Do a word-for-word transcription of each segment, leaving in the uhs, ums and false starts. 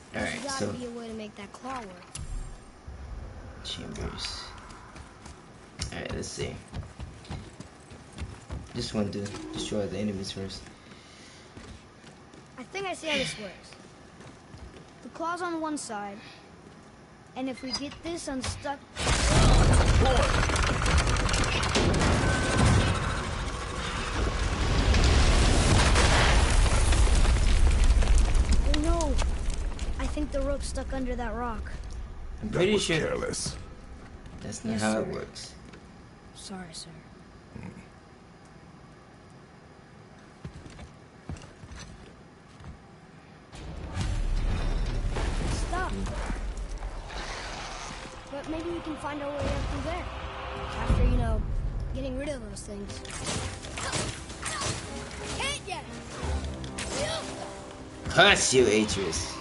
Alright, There's so gotta be a way to make that claw work. chambers. Alright, let's see. Just want to destroy the enemies first. I think I see how this works. The claw's on one side, and if we get this unstuck... Oh no! I think the rope's stuck under that rock. I'm pretty that was sure careless. that's not Yes, how sir. it works. Sorry, sir. Stop. But maybe we can find our way up through there. After, you know, getting rid of those things. Can't yet. Curse you, Atreus.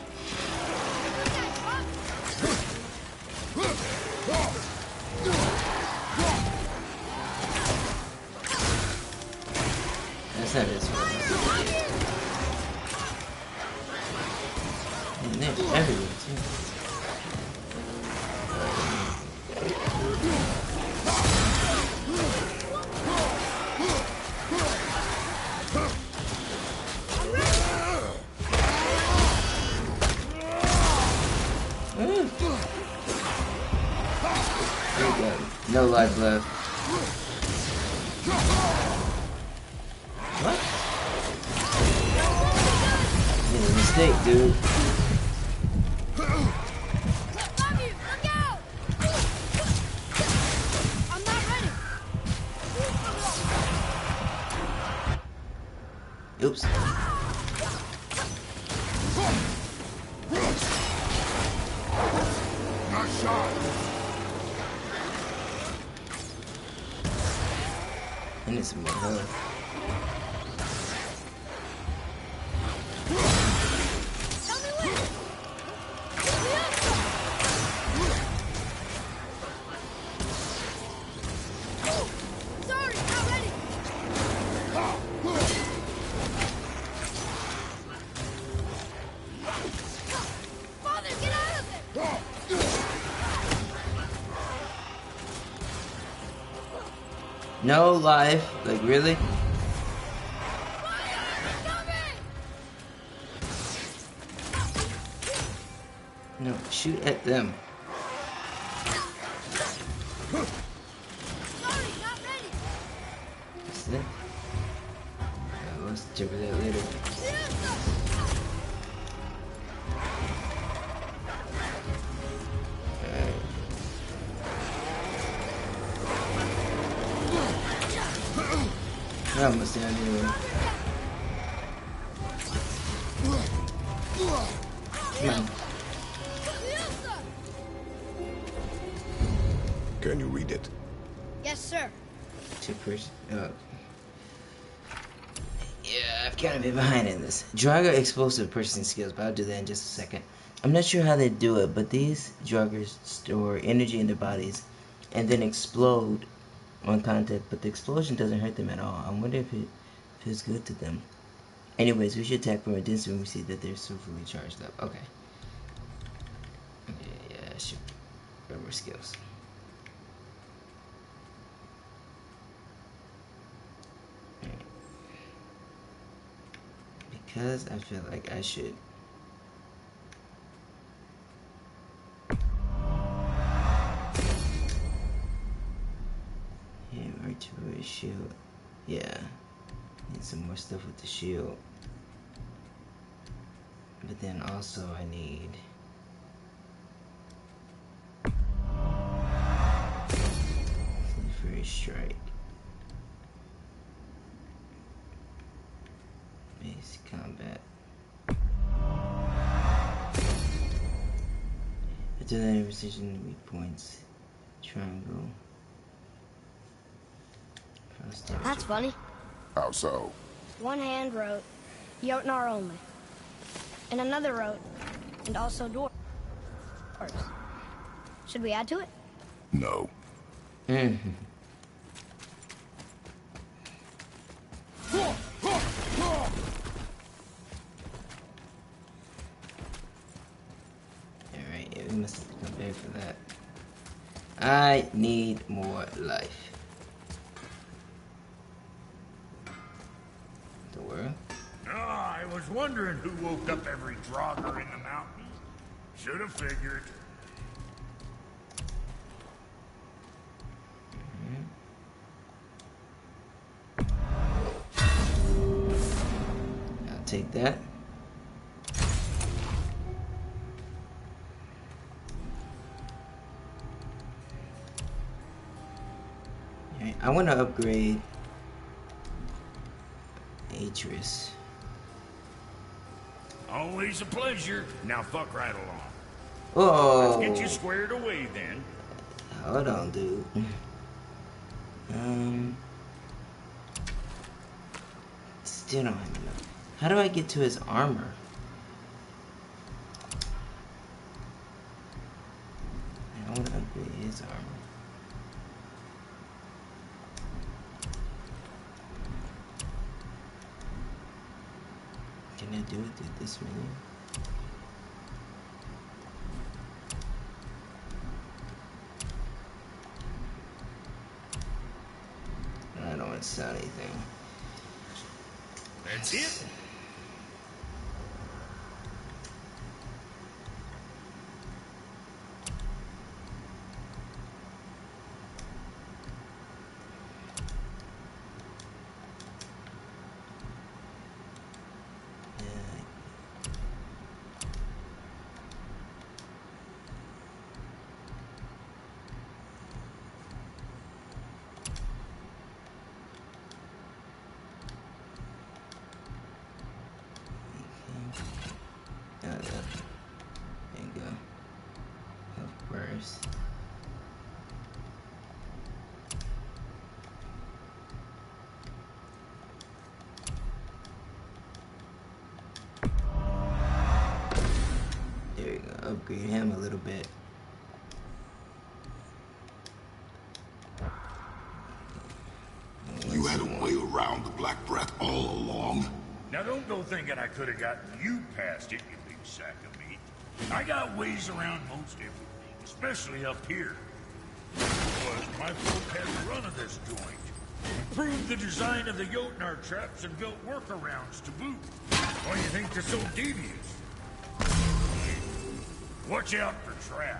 That's not his fault. And they're everywhere, too. There you go. No life left. What? Made a mistake, dude. I'm not ready. Oops. Nice shot. I need some more health. Tell me when. Sorry, not ready. Father, get out of it. No life. Like, really? No, shoot at them. Sorry, not ready. That's it. Uh, let's jump with that later. Alright. We're almost down anyway. Come on. Can you read it? Yes, sir. Two person. Uh, yeah, I've kind of been behind in this. Draugr explosive purchasing skills, but I'll do that in just a second. I'm not sure how they do it, but these Draugrs store energy in their bodies and then explode on contact, but the explosion doesn't hurt them at all. I wonder if it feels good to them. Anyways, we should attack from a distance when we see that they're so fully charged up. Okay. Okay, yeah, I should learn more skills. Alright. Because I feel like I should. Here, artillery shield. Yeah. Need some more stuff with the shield. But then also I need Free strike. Base combat. After that precision weak points. Triangle. Frost damage. That's funny. How so? One hand wrote, Jotnar only. And another wrote, and also dwarves. Should we add to it? No. Mm-hmm. must have come back for that. I need more life. The world? Oh, I was wondering who woke up every Draugr in the mountains. Should have figured. I'll take that. Okay, I want to upgrade Atreus. Always a pleasure. Now fuck right along. Oh, Let's get you squared away then. hold on, dude. Um, still don't have enough. How do I get to his armor? I want to upgrade his armor. Can I do it through this menu? I don't want to sell anything. That's it. Upgrade him a little bit. You had a way around the Black Breath all along. Now don't go thinking I could have gotten you past it, you big sack of meat. I got ways around most everything, especially up here. Plus, my folk had the run of this joint. Improved the design of the Jotnar traps and built workarounds to boot. Why do you think they're so devious? Watch out for traps.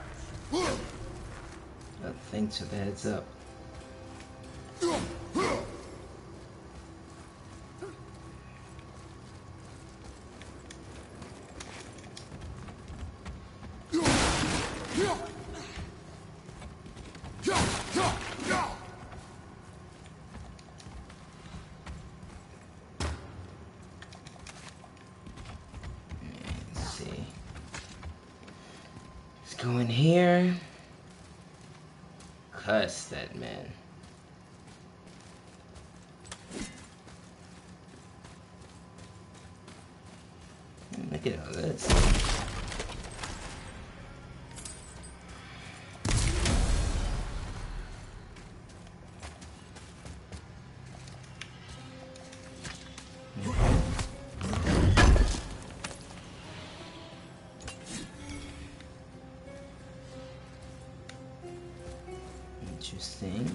Oh, thanks for the heads up. Go in here. Cuss that man. Look at all this. Interesting.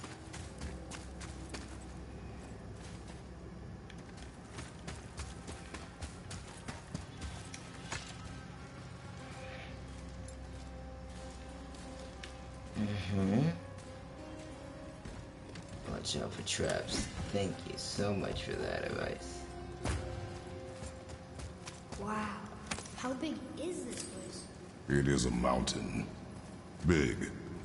Mm-hmm. Watch out for traps. Thank you so much for that advice. Wow. How big is this place? It is a mountain. Big.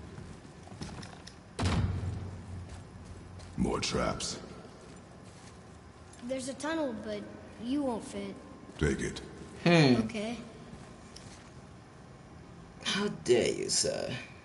More traps. There's a tunnel, but you won't fit. Take it. Hmm. Okay. How dare you, sir?